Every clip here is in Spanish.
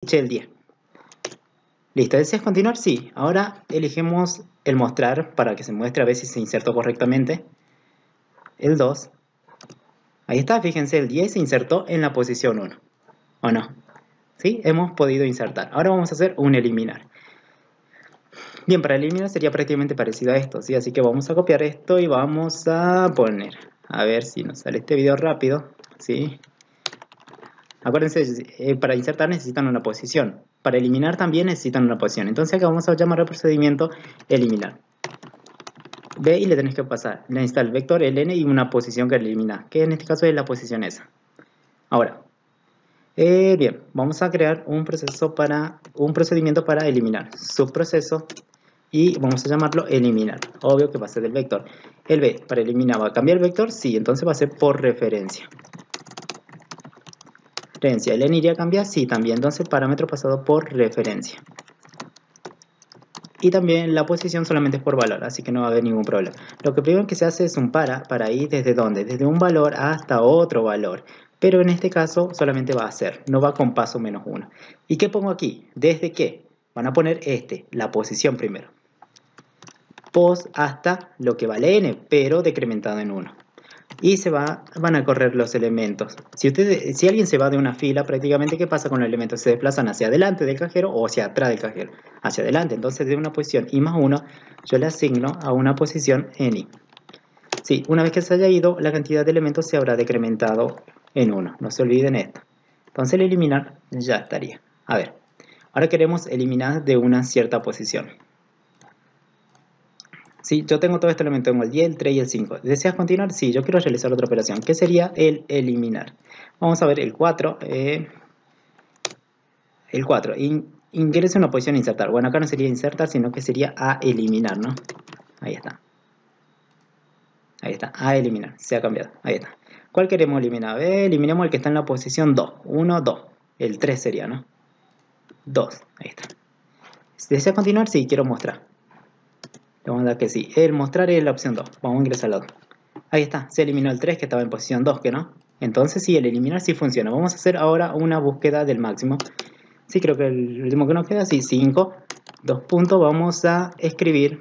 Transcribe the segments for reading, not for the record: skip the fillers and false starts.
el 10. Listo, ¿deseas continuar? Sí. Ahora elegimos el mostrar para que se muestre a ver si se insertó correctamente. El 2. Ahí está, fíjense, el 10 se insertó en la posición 1. ¿O no? ¿Sí? Hemos podido insertar. Ahora vamos a hacer un eliminar. Bien, para eliminar sería prácticamente parecido a esto, ¿sí? Así que vamos a copiar esto y vamos a poner. A ver si nos sale este video rápido, ¿sí? Acuérdense, para insertar necesitan una posición. Para eliminar también necesitan una posición. Entonces acá vamos a llamar al procedimiento eliminar. Ve y le tenés que pasar. Le necesita el vector, el n y una posición que elimina, que en este caso es la posición esa. Ahora, bien, vamos a crear un procedimiento para eliminar. Subproceso. Y vamos a llamarlo eliminar. Obvio que va a ser del vector. El b, para eliminar, ¿va a cambiar el vector? Sí, entonces va a ser por referencia. ¿El n iría a cambiar? Sí, también. Entonces parámetro pasado por referencia. Y también la posición solamente es por valor, así que no va a haber ningún problema. Lo que primero que se hace es un para ir desde dónde, desde un valor hasta otro valor. Pero en este caso solamente va a ser, no va con paso menos 1. ¿Y qué pongo aquí? ¿Desde qué? Van a poner la posición primero. Post hasta lo que vale n, pero decrementado en 1. Y van a correr los elementos. Si alguien se va de una fila, prácticamente, ¿qué pasa con los elementos? Se desplazan hacia adelante del cajero o hacia atrás del cajero. Hacia adelante. Entonces, de una posición i más 1, yo le asigno a una posición en i. Sí, una vez que se haya ido, la cantidad de elementos se habrá decrementado en 1. No se olviden esto. Entonces, el eliminar ya estaría. A ver, ahora queremos eliminar de una cierta posición. Sí, yo tengo todo este elemento, tengo el 10, el 3 y el 5. ¿Deseas continuar? Sí, yo quiero realizar otra operación, que sería el eliminar. Vamos a ver el 4. El 4, ingrese una posición a insertar. Bueno, acá no sería insertar, sino que sería a eliminar, ¿no? Ahí está. Ahí está, a eliminar, se ha cambiado. Ahí está. ¿Cuál queremos eliminar? Eliminemos el que está en la posición 2. 1, 2. El 3 sería, ¿no? 2, ahí está. ¿Desea continuar? Sí, quiero mostrar. Le vamos a dar que sí. El mostrar es la opción 2. Vamos a ingresar al 2. Ahí está. Se eliminó el 3 que estaba en posición 2, que no. Entonces sí, el eliminar sí funciona. Vamos a hacer ahora una búsqueda del máximo. Sí, creo que el último que nos queda, sí, 5. 2 puntos. Vamos a escribir.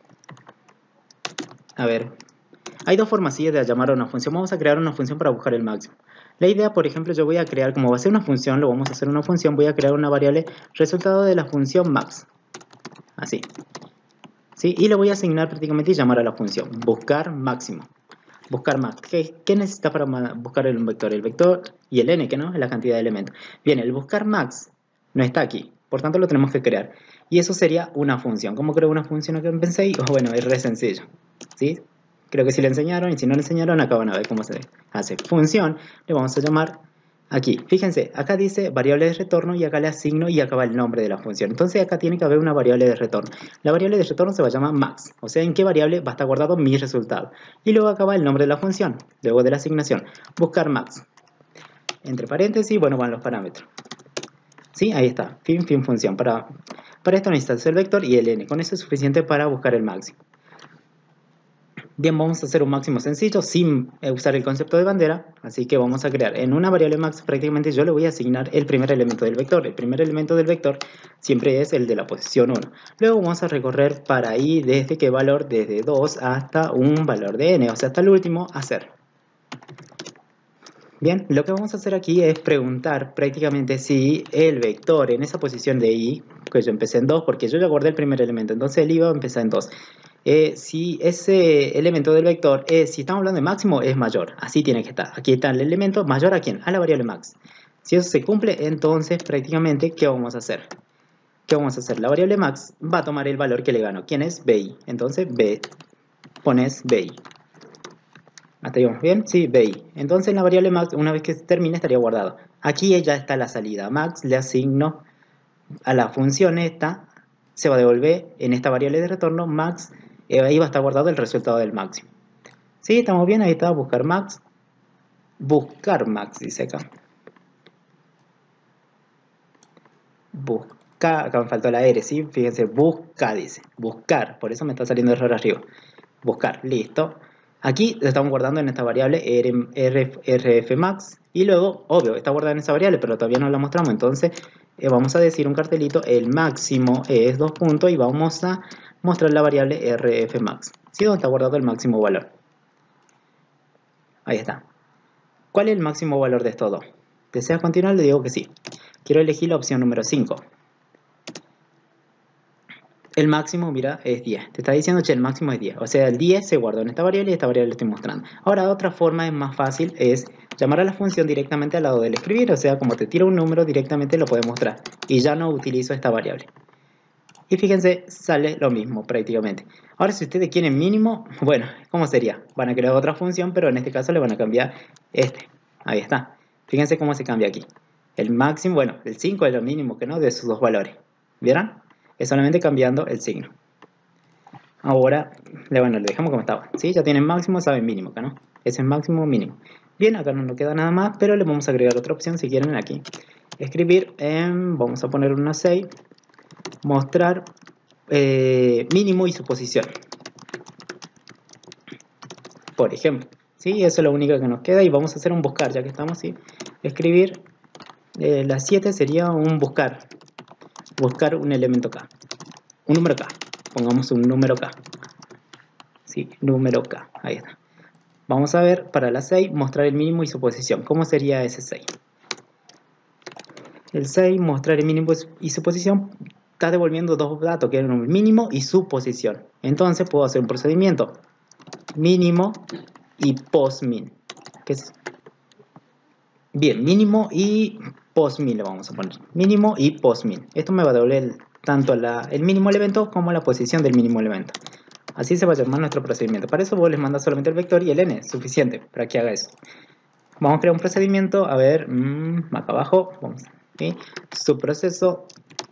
A ver. Hay dos formas de llamar a una función. Vamos a crear una función para buscar el máximo. La idea, por ejemplo, yo voy a crear, como va a ser una función, lo vamos a hacer una función, voy a crear una variable resultado de la función max. Así. ¿Sí? Y le voy a asignar prácticamente y llamar a la función buscar máximo. Buscar max. ¿Qué necesita para buscar el vector? El vector y el n, que no es la cantidad de elementos. Bien, el buscar max no está aquí, por tanto lo tenemos que crear. Y eso sería una función. ¿Cómo creo una función acá en Pensei? Bueno, es re sencillo. ¿Sí? Creo que si le enseñaron, y si no le enseñaron, acá van a ver cómo se hace. Función, le vamos a llamar aquí. Fíjense, acá dice variable de retorno y acá le asigno y acá va el nombre de la función. Entonces acá tiene que haber una variable de retorno. La variable de retorno se va a llamar max, o sea, en qué variable va a estar guardado mi resultado. Y luego acá va el nombre de la función, luego de la asignación, buscar max. Entre paréntesis, bueno, van los parámetros. ¿Sí? Ahí está, fin función. Para esto necesitas el vector y el n. Con eso es suficiente para buscar el máximo. Bien, vamos a hacer un máximo sencillo sin usar el concepto de bandera, así que vamos a crear en una variable max, prácticamente yo le voy a asignar el primer elemento del vector. El primer elemento del vector siempre es el de la posición 1. Luego vamos a recorrer para ahí desde qué valor, desde 2 hasta un valor de n, o sea, hasta el último, hacer. Bien, lo que vamos a hacer aquí es preguntar prácticamente si el vector en esa posición de i, que yo empecé en 2 porque yo ya guardé el primer elemento, entonces el i va a empezar en 2. Si ese elemento del vector, si estamos hablando de máximo, es mayor. Así tiene que estar. Aquí está el elemento mayor a ¿quién? A la variable max. Si eso se cumple, entonces prácticamente, ¿qué vamos a hacer? ¿Qué vamos a hacer? La variable max va a tomar el valor que le gano. ¿Quién es? BI. Entonces, pones BI. ¿Hasta ahí vamos bien? Sí, BI. Entonces, la variable max, una vez que termine, estaría guardado. Aquí ya está la salida. Max le asigno a la función esta. Se va a devolver en esta variable de retorno max. Ahí va a estar guardado el resultado del máximo. Sí, estamos bien, ahí está, buscar max. Buscar max, dice acá. Buscar, acá me faltó la R, ¿sí? Fíjense, busca, dice. Buscar, por eso me está saliendo error arriba. Buscar, listo. Aquí lo estamos guardando en esta variable rfmax. Y luego, obvio, está guardada en esa variable, pero todavía no la mostramos. Entonces, vamos a decir un cartelito, el máximo es 2 puntos y vamos a mostrar la variable rfmax, ¿sí? Donde está guardado el máximo valor. Ahí está. ¿Cuál es el máximo valor de estos dos? ¿Deseas continuar? Le digo que sí. Quiero elegir la opción número 5. El máximo, mira, es 10. Te está diciendo que el máximo es 10. O sea, el 10 se guardó en esta variable y esta variable le estoy mostrando. Ahora, otra forma es más fácil, es llamar a la función directamente al lado del escribir. O sea, como te tira un número, directamente lo puede mostrar. Y ya no utilizo esta variable. Y fíjense, sale lo mismo prácticamente. Ahora, si ustedes quieren mínimo, bueno, ¿cómo sería? Van a crear otra función, pero en este caso le van a cambiar este. Ahí está. Fíjense cómo se cambia aquí. El máximo, bueno, el 5 es lo mínimo que no de sus dos valores. ¿Vieron? Es solamente cambiando el signo. Ahora, bueno, le dejamos como estaba. ¿Sí? Ya tienen máximo, saben mínimo acá, ¿no? Ese es máximo, mínimo. Bien, acá no nos queda nada más, pero le vamos a agregar otra opción si quieren aquí. Escribir en, vamos a poner una 6. Mostrar mínimo y su posición. Por ejemplo. ¿Sí? Eso es lo único que nos queda y vamos a hacer un buscar, ya que estamos, ¿sí? Escribir, la 7 sería un buscar. Buscar un elemento K. Un número K. Pongamos un número K. Sí, número K. Ahí está. Vamos a ver para la 6 mostrar el mínimo y su posición. ¿Cómo sería ese 6? El 6 mostrar el mínimo y su posición está devolviendo dos datos que eran el mínimo y su posición. Entonces puedo hacer un procedimiento. Mínimo y postmin. Bien, mínimo y postmin le vamos a poner. Mínimo y postmin. Esto me va a devolver tanto el mínimo elemento como la posición del mínimo elemento. Así se va a llamar nuestro procedimiento. Para eso vos les mandas solamente el vector y el n, suficiente para que haga eso. Vamos a crear un procedimiento, a ver, acá abajo, vamos, ¿sí? Subproceso,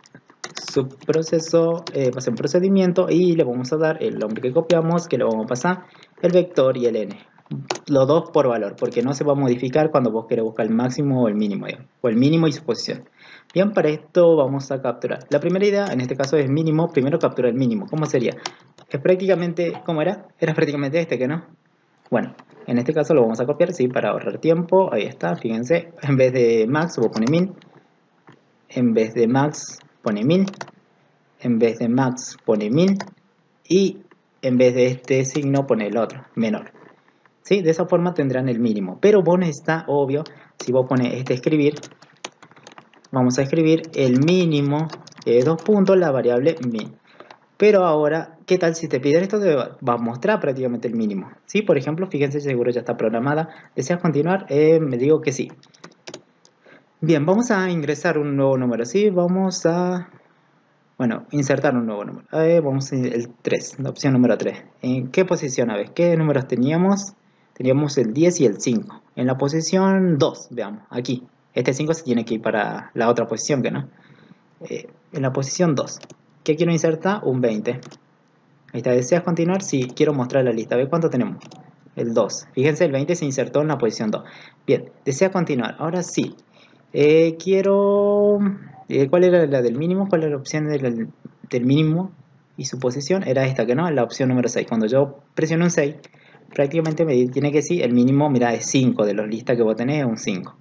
va a ser un procedimiento y le vamos a dar el nombre que copiamos, que le vamos a pasar el vector y el n. Los dos por valor, porque no se va a modificar cuando vos querés buscar el máximo o el mínimo, digamos, o el mínimo y su posición. Bien, para esto vamos a capturar. La primera idea, en este caso es mínimo, primero captura el mínimo. ¿Cómo sería? Es prácticamente, ¿cómo era? Era prácticamente este, ¿que no? Bueno, en este caso lo vamos a copiar, sí, para ahorrar tiempo. Ahí está, fíjense, en vez de max, voy a poner min. En vez de max, pone min. En vez de max, pone min. Y en vez de este signo, pone el otro, menor. ¿Sí? De esa forma tendrán el mínimo. Pero vos está obvio, si vos pones este escribir, vamos a escribir el mínimo de 2 puntos, la variable min. Pero ahora, ¿qué tal si te piden esto? Te va a mostrar prácticamente el mínimo. ¿Sí? Por ejemplo, fíjense, seguro ya está programada. ¿Deseas continuar? Me digo que sí. Bien, vamos a ingresar un nuevo número. ¿Sí? Vamos a... Bueno, insertar un nuevo número. Vamos a el 3, la opción número 3. ¿En qué posición? A ver, ¿qué números teníamos? Teníamos el 10 y el 5. En la posición 2, veamos, aquí. Este 5 se tiene que ir para la otra posición, que no. En la posición 2. ¿Qué quiero insertar? Un 20. Ahí está, ¿deseas continuar? Sí, quiero mostrar la lista. A ver cuánto tenemos. El 2. Fíjense, el 20 se insertó en la posición 2. Bien, ¿desea continuar? Ahora sí. Quiero... ¿cuál era la del mínimo? ¿Cuál era la opción del mínimo y su posición? Era esta, que no, la opción número 6. Cuando yo presiono un 6, prácticamente me tiene que decir el mínimo, mira, es 5. De los listas que vos tenés es un 5.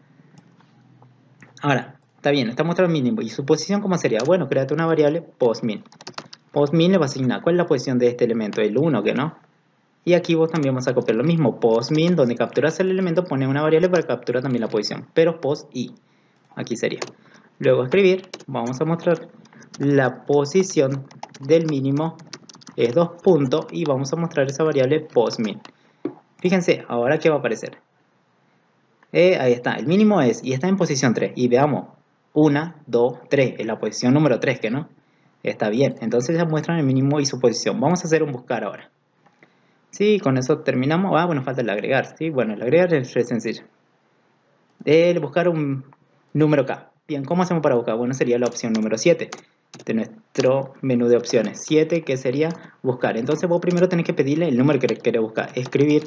Ahora, está bien, está mostrando el mínimo. ¿Y su posición cómo sería? Bueno, créate una variable postmin. Postmin le va a asignar cuál es la posición de este elemento, el 1, que no. Y aquí vos también vas a copiar lo mismo. Postmin, donde capturas el elemento, pones una variable para capturar también la posición. Pero post i. Aquí sería. Luego escribir, vamos a mostrar la posición del mínimo es 2 puntos y vamos a mostrar esa variable postmin. Fíjense, ahora ¿qué va a aparecer? Ahí está, el mínimo es, y está en posición 3. Y veamos, 1, 2, 3, en la posición número 3, que no. Está bien, entonces ya muestran el mínimo y su posición. Vamos a hacer un buscar ahora. Sí, con eso terminamos. Ah, bueno, falta el agregar. Sí, bueno, el agregar es re sencillo. Buscar un número K. Bien, ¿cómo hacemos para buscar? Bueno, sería la opción número 7 de nuestro menú de opciones. 7, que sería buscar. Entonces vos primero tenés que pedirle el número que querés buscar. Escribir,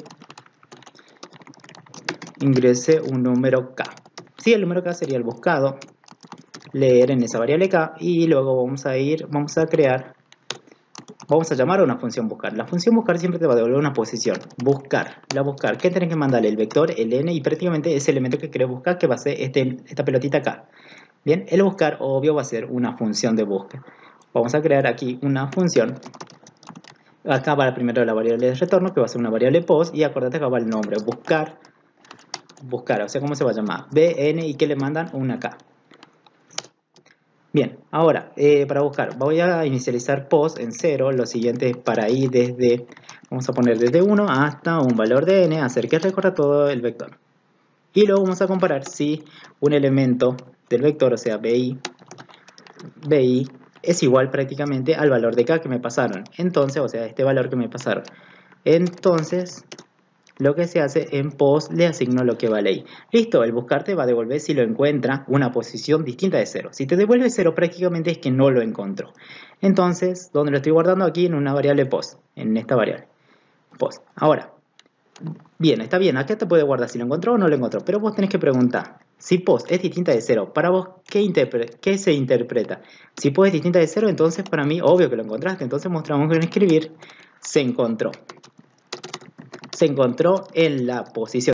ingrese un número K. Sí, el número K sería el buscado. Leer en esa variable K. Y luego vamos a crear, vamos a llamar a una función buscar. La función buscar siempre te va a devolver una posición. Buscar. La buscar. ¿Qué tenés que mandarle? El vector, el n y prácticamente ese elemento que querés buscar, que va a ser esta pelotita acá. Bien, el buscar, obvio, va a ser una función de búsqueda. Vamos a crear aquí una función. Acá va primero la variable de retorno, que va a ser una variable post, y acuérdate que acá va el nombre, buscar, o sea, ¿cómo se va a llamar? bn, y que le mandan una k. Bien, ahora, para buscar, voy a inicializar post en 0, lo siguiente es para ir desde, vamos a poner desde 1 hasta un valor de n, hacer que recorra todo el vector. Y luego vamos a comparar si un elemento del vector, o sea, bi, es igual prácticamente al valor de k que me pasaron. Entonces, o sea, este valor que me pasaron. Entonces, lo que se hace en post, le asigno lo que vale ahí. Listo, el buscar te va a devolver si lo encuentra una posición distinta de 0. Si te devuelve 0, prácticamente es que no lo encontró. Entonces, ¿dónde lo estoy guardando? Aquí en una variable post, en esta variable post. Ahora, bien, está bien, acá te puede guardar si lo encontró o no lo encontró, pero vos tenés que preguntar, si post es distinta de 0, para vos, ¿qué se interpreta? Si post es distinta de 0, entonces para mí, obvio que lo encontraste, entonces mostramos en escribir, se encontró en la posición